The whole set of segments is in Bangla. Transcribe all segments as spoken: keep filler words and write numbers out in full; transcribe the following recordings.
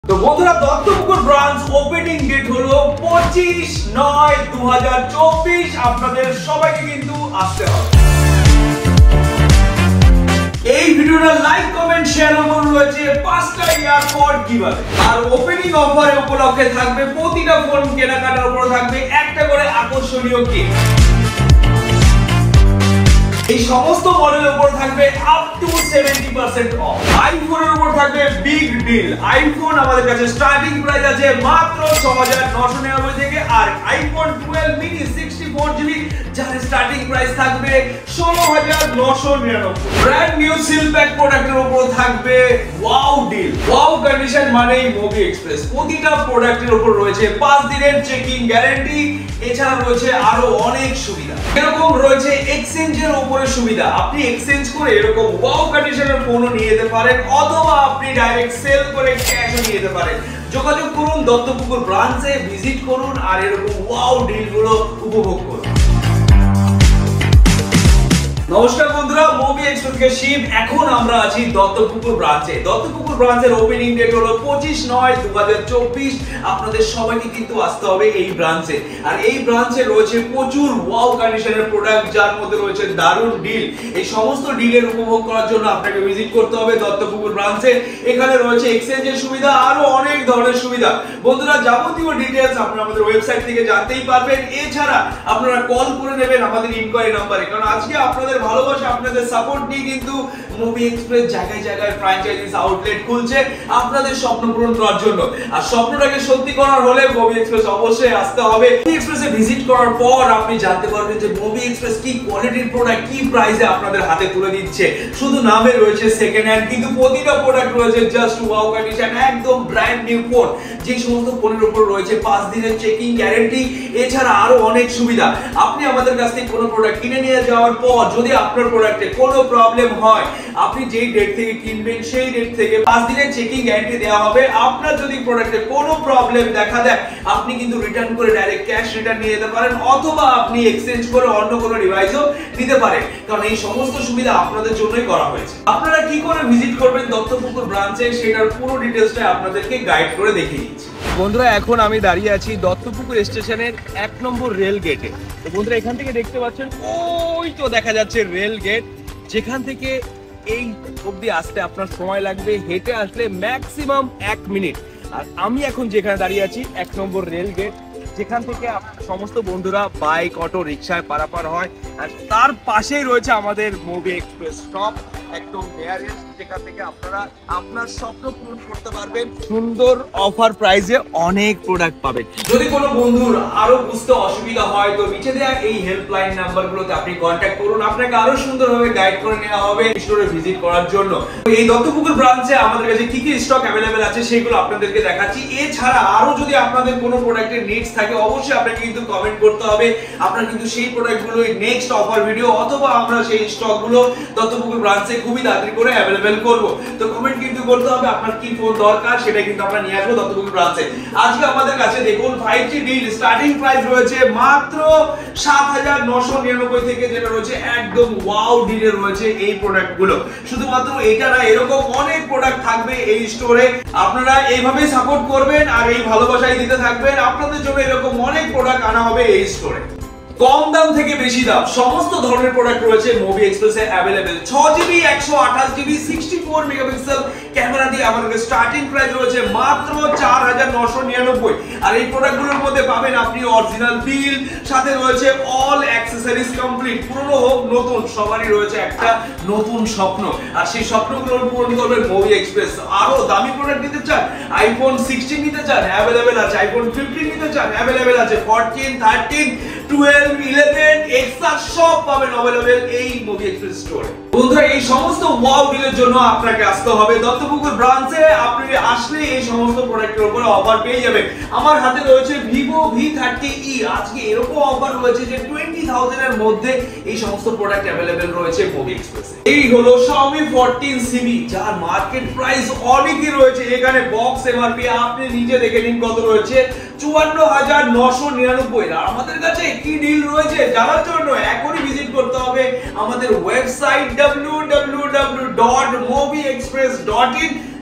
তো বন্ধুরা দত্তপুকুর ব্রাঞ্চ ওপেনিং ডেট হলো পঁচিশ নয় দু হাজার চব্বিশ। আপনাদের সবাইকে কিন্তু আসতে হবে। এই ভিডিওটা লাইক কমেন্ট শেয়ার করুন। রয়েছে পাঁচটা ইয়ারপড গিভঅ্যাওয়ে আর ওপেনিং অফারে উপলক্ষে থাকবে প্রতিটা ফোন কেনাকাটার উপর থাকবে একটা করে আকর্ষণীয় গিফট। এই সমস্ত মডেলের উপর থাকবে up to seventy percent off. আইফোনের উপর থাকবে বিগ ডিল। আইফোন আমাদের কাছে স্টার্টিং প্রাইস আছে মাত্র ছয় হাজার নয়শো নিরানব্বই থেকে, আর iPhone twelve mini sixty four GB যার স্টার্টিং প্রাইস থাকবে ষোলো হাজার নয়শো নিরানব্বই। ব্র্যান্ড নিউ সিল প্যাক প্রোডাক্টের উপর থাকবে ওয়াও ডিল। ওয়াও কন্ডিশন মানেই মুভি এক্সপ্রেস। প্রতিটা প্রোডাক্টের উপর রয়েছে পাঁচ দিনের চেকিং গ্যারান্টি। এছাড়া রয়েছে আরো অনেক সুবিধা, এরকম রয়েছে এক্সচেঞ্জের উপরে সুবিধা। আপনি এক্সচেঞ্জ করে এরকম ওয়াও কন্ডিশনের ফোনও নিয়ে যেতে পারেন, অথবা আপনি ডাইরেক্ট সেল করে ক্যাশও নিয়ে যেতে পারেন। যোগাযোগ করুন দত্তপুকুর ব্রাঞ্চে, ভিজিট করুন আর এরকম ওয়াও ডিলগুলো উপভোগ করুন। নমস্কার বন্ধুরা, মুভি এক্সপ্রেস থেকে শিব। এখন আমরা আছি দত্তপুকুর ব্রাঞ্চে। দত্তপুকুর ব্রাঞ্চের ওপেনিং ডেট হলো পঁচিশ নয় দু হাজার চব্বিশ। আপনাদের সবাইকে কিন্তু আসতে হবে এই ব্রাঞ্চে। আর এই ব্রাঞ্চে রয়েছে প্রচুর ওয়াও কন্ডিশনের প্রোডাক্ট, যার মধ্যে রয়েছে দারুণ ডিল। এই সমস্ত ডিলের উপভোগ করার জন্য আপনাকে ভিজিট করতে হবে দত্তপুকুর ব্রাঞ্চে। এখানে রয়েছে এক্সচেঞ্জের সুবিধা, আরো অনেক ধরনের সুবিধা। বন্ধুরা, যাবতীয় ডিটেইলস আপনারা আমাদের ওয়েবসাইট থেকে জানতেই পারবেন। এছাড়া আপনারা কল করে নেবেন আমাদের ইনকোয়ারি নাম্বারে, কারণ আজকে আপনাদের ভালোবাসা, আপনাদের সাপোর্ট নিয়ে কিন্তু মুভি এক্সপ্রেস জায়গায় জায়গায় ফ্র্যাঞ্চাইজিস আউটলেট খুলছে আপনাদের স্বপ্ন পূরণ করার জন্য। আর স্বপ্নটাকে সত্যি করার হলে মুভি এক্সপ্রেস অবশ্যই আসতে হবে। মুভি এক্সপ্রেসে ভিজিট করার পর আপনি জানতে পারবেন যে মুভি এক্সপ্রেস কি কোয়ালিটির প্রোডাক্ট, কি প্রাইসে আপনাদের হাতে তুলে দিচ্ছে। শুধু নামে রয়েছে সেকেন্ড হ্যান্ড, কিন্তু প্রতিটা প্রোডাক্ট রয়েছে জাস্ট ওয়াও কন্ডিশন, একদম ব্র্যান্ড নিউ ফোন। যে সমস্ত ফোনের উপর রয়েছে পাঁচ দিনের চেকিং গ্যারান্টি। এছাড়া আরো অনেক সুবিধা। আপনি আমাদের কাছ থেকে কোনো প্রোডাক্ট কিনে নিয়ে যাওয়ার পর যদি আপনার প্রোডাক্টে কোনো প্রবলেম হয়, আপনি যেই ডেট থেকে কিনবেন সেই ডেট থেকে পাঁচ দিনের চেকিং গ্যারান্টি দেওয়া হবে। আপনার যদি প্রোডাক্টে কোনো প্রবলেম দেখা দেয়, আপনি কিন্তু রিটার্ন করে ডাইরেক্ট ক্যাশ রিটার্ন নিয়ে যেতে পারেন, অথবা আপনি এক্সচেঞ্জ করে অন্য কোনো ডিভাইসও নিতে পারেন, কারণ এই সমস্ত সুবিধা আপনাদের জন্যই করা হয়েছে। আপনারা কি করে ভিজিট করবেন দত্তপুকুর ব্রাঞ্চে, সেটার পুরো ডিটেইলসটা আপনাদেরকে গাইড করে দেখিয়ে দিচ্ছি। বন্ধুরা, এখন আমি দাঁড়িয়ে আছি দত্তপুকুর স্টেশনের এক নম্বর রেল গেটে। তো বন্ধুরা, এখান থেকে দেখতে পাচ্ছেন ওই তো দেখা যাচ্ছে রেল গেট, যেখান থেকে এই অবধি আসতে আপনার সময় লাগবে হেঁটে আসলে ম্যাক্সিমাম এক মিনিট। আর আমি এখন যেখানে দাঁড়িয়ে আছি এক নম্বর রেল গেট, যেখান থেকে সমস্ত বন্ধুরা বাইক, অটো, রিক্সায় পারাপার হয়। আর তার পাশেই রয়েছে আমাদের মুভি এক্সপ্রেস শপ, একদম নিয়ারেস্ট, যেখান থেকে আপনারা আপনার স্বপ্ন পূরণ করতে পারবেন। সুন্দর অফার প্রাইসে অনেক প্রোডাক্ট পাবেন। যদি কোনো বন্ধুর আরো বুঝতে অসুবিধা হয়, তো নিচে দেওয়া এই হেল্পলাইন নাম্বারগুলোতে আপনি কন্ট্যাক্ট করুন। আপনাকে আরো সুন্দরভাবে গাইড করে নেওয়া হবে স্টোরে ভিজিট করার জন্য। এই দত্তপুকুর ব্রাঞ্চে আমাদের কাছে কি কি স্টক অ্যাভেলেবেল আছে সেগুলো আপনাদেরকে দেখাচ্ছি। এছাড়া আরো যদি আপনাদের কোনো প্রোডাক্টের নিডস থাকে, অবশ্যই আপনাকে কিন্তু কমেন্ট করতে হবে। আপনারা কিন্তু সেই প্রোডাক্টগুলো নেক্সট অফার ভিডিও অথবা আমরা সেই স্টকগুলো দত্তপুকুর ব্রাঞ্চে খুবই তাড়াতাড়ি করে অ্যাভেলেবেল করব। তো কমেন্ট কিন্তু করতে হবে আপনার কি ফোন দরকার, সেটা কিন্তু আমরা নিয়ে আসবো দত্তপুকুর ব্রাঞ্চে। আজকে আমাদের কাছে দেখুন five G deal starting price রয়েছে মাত্র সাত হাজার নয়শো নিরানব্বই থেকে, যেটা রয়েছে একদম ওয়াও ডিলে রয়েছে এই প্রোডাক্টগুলো। শুধুমাত্র এটা না, এরকম অনেক প্রোডাক্ট থাকবে এই স্টোরে। আপনারা এইভাবেই সাপোর্ট করবেন আর এই ভালোবাসাই দিতে থাকবেন। আপনাদের জন্য এরকম অনেক প্রোডাক্ট আনা হবে এই স্টোরে। কম দাম থেকে বেশি দাম সমস্ত ধরনের প্রোডাক্ট রয়েছে মুভি এক্সপ্রেসে অ্যাভেলেবেল। ছয় জিবি একশো আঠাশ GB sixty four megapixel camera দিয়ে আমাদের স্টার্টিং প্রাইস রয়েছে মাত্র চার হাজার নয়শো নিরানব্বই। আর এই প্রোডাক্টগুলোর মধ্যে পাবেন আপনি অরিজিনাল বিল, সাথে রয়েছে অল অ্যাক্সেসরিজ কমপ্লিট। পুরনো হোক নতুন, সবারই রয়েছে একটা নতুন স্বপ্ন, আর সেই স্বপ্নগুলো পূরণ করবেন মুভি এক্সপ্রেস। আরো দামি প্রোডাক্ট নিতে চান, আইফোন সিক্সটিন নিতে চান, অ্যাভেলেবেল আছে। আইফোন ফিফটিন নিতে চান, অ্যাভেলেবেল আছে। Fourteen, thirteen, twelve, eleven, extra সব পাবেন অ্যাভেলেবেল এই মুভি এক্সপ্রেস স্টোরে। বন্ধুরা, এই সমস্ত ওয়াও ডিলের জন্য আপনাকে আসতে হবে দত্তপুকুর ব্রাঞ্চে। আপনি আসলে এই সমস্ত প্রোডাক্টের উপরে অফার পেয়ে যাবেন। আমার হাতে রয়েছে ভিভো ভি থার্টি ই। আজকে এরকম অফার রয়েছে যে টোয়েন্টি থাউজেন্ড এর মধ্যে এই সমস্ত প্রোডাক্ট অ্যাভেলেবেল রয়েছে মুভি এক্সপ্রেসে। এই হলো Xiaomi ফোরটিন সিবি, যার মার্কেট প্রাইস অনেকই রয়েছে। এখানে বক্স এমআরপি আপনি নিজে দেখে নিন কত রয়েছে, চুয়ান্ন হাজার নয়শো নিরানব্বই। আর আমাদের কাছে কি ডিল রয়েছে জানার জন্য এখনই ভিজিট করতে হবে আমাদের website W W W dot Movie Express dot in.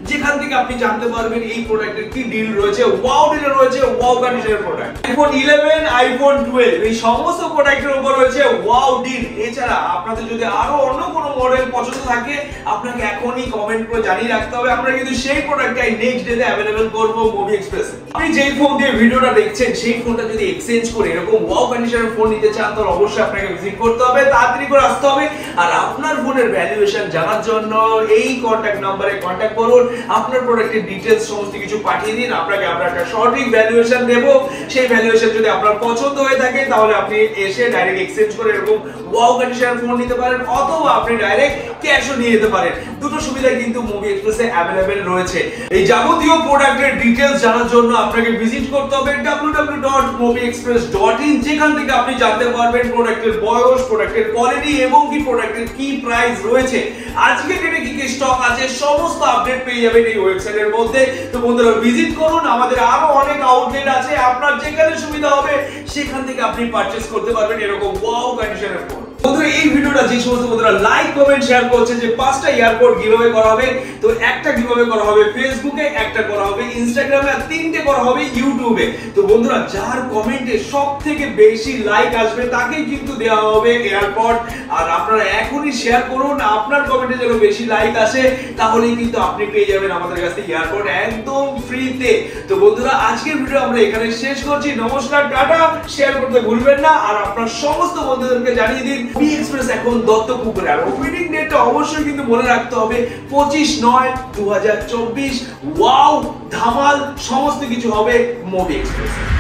যেখান থেকে আপনি জানতে পারবেন এই প্রোডাক্টের কি ডিল রয়েছে, ওয়াও ডিল রয়েছে, ওয়াও কন্ডিশনের প্রোডাক্ট। আইফোন ইলেভেন, আইফোন টুয়েলভ এই সমস্ত প্রোডাক্টের উপর রয়েছে ওয়াও ডিল। এছাড়া আপনাদের যদি আরো অন্য কোনো মডেল পছন্দ থাকে আপনাকে এখনই কমেন্ট করে জানিয়ে রাখতে হবে, আমরা কিন্তু সেই প্রোডাক্টটাই নেক্সট ডেতে অ্যাভেলেবল করব মুভি এক্সপ্রেসে। আপনি যেই ফোন দিয়ে ভিডিওটা দেখছেন সেই ফোনটা যদি এক্সচেঞ্জ করে এরকম ওয়াও কন্ডিশনের ফোন নিতে চান তাহলে অবশ্যই আপনাকে ভিজিট করতে হবে, তাড়াতাড়ি করে আসতে হবে। আর আপনার ফোনের ভ্যালুয়েশন জানার জন্য এই কন্টাক্ট নম্বরে কন্টাক্ট করুন, আপনার প্রোডাক্টের ডিটেইলস সমস্ত কিছু পাঠিয়ে দিন, আপনাকে আমরা একটা সঠিক ভ্যালুয়েশন দেব। সেই ভ্যালুয়েশন যদি আপনার পছন্দ হয়ে থাকে তাহলে আপনি এসে ডাইরেক্ট এক্সচেঞ্জ করে এরকম ওয়াও কন্ডিশনের ফোন নিতে পারেন, অথবা আপনি ডাইরেক্ট ক্যাশও নিয়ে যেতে পারেন। দুটো সুবিধা কিন্তু মুভি এক্সপ্রেসে অ্যাভেলেবেল রয়েছে। এই যাবতীয় প্রোডাক্টের ডিটেইলস জানার জন্য আপনাকে ভিজিট করতে হবে W W W dot Movie Express dot in, যেখান থেকে আপনি জানতে পারবেন প্রোডাক্টের বয়স, প্রোডাক্টের কোয়ালিটি এবং কি প্রোডাক্টের কি প্রাইস রয়েছে, আজকে ডেটে কি কি স্টক আছে, সমস্ত আপডেট পেয়ে যাবেন এই ওয়েবসাইটের মধ্যে। তো বন্ধুরা ভিজিট করুন, আমাদের আরো অনেক আউটলেট আছে, আপনার যেখানে সুবিধা হবে সেখান থেকে আপনি পারচেজ করতে পারবেন এরকম ওয়াও কন্ডিশনের ফোন। বন্ধুরা এই ভিডিওটা যে সমস্ত বন্ধুরা লাইক কমেন্ট শেয়ার করছে যে পাঁচটা এয়ারপোর্ট গিভঅ্যাওয়ে করা হবে, তো একটা গিভঅ্যাওয়ে করা হবে ফেসবুকে, একটা করা হবে ইনস্টাগ্রামে, আর তিনটে করা হবে ইউটিউবে। তো বন্ধুরা যার কমেন্টে সবথেকে বেশি লাইক আসবে তাকেই কিন্তু দেওয়া হবে এয়ারপোর্ট। আর আপনারা এখনই শেয়ার করুন, আপনার কমেন্টে যেন বেশি লাইক আসে তাহলেই কিন্তু আপনি পেয়ে যাবেন আমাদের কাছ থেকে এয়ারপোর্ট একদম ফ্রিতে। তো বন্ধুরা আজকের ভিডিও আমরা এখানে শেষ করছি। নমস্কার, টাটা। শেয়ার করতে ভুলবেন না, আর আপনার সমস্ত বন্ধুদেরকে জানিয়ে দিন মুভি এক্সপ্রেস এখন দত্তপুকুরে। আর ওপেনিং ডেটটা অবশ্যই কিন্তু মনে রাখতে হবে পঁচিশ নয় দু হাজার চব্বিশ। ওয়াও ধামাল সমস্ত কিছু হবে মুভি এক্সপ্রেস।